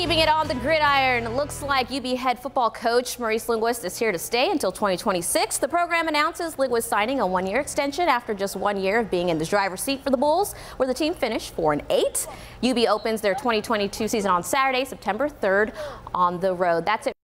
Keeping it on the gridiron, it looks like UB head football coach Maurice Linguist is here to stay until 2026. The program announces Linguist signing a one-year extension after just 1 year of being in the driver's seat for the Bulls, where the team finished 4-8. UB opens their 2022 season on Saturday, September 3rd on the road. That's it.